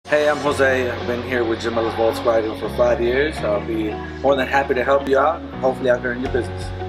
Hey, I'm Jose. I've been here with Jamila's Vazquez for 5 years. I'll be more than happy to help you out. Hopefully, I can earn your business.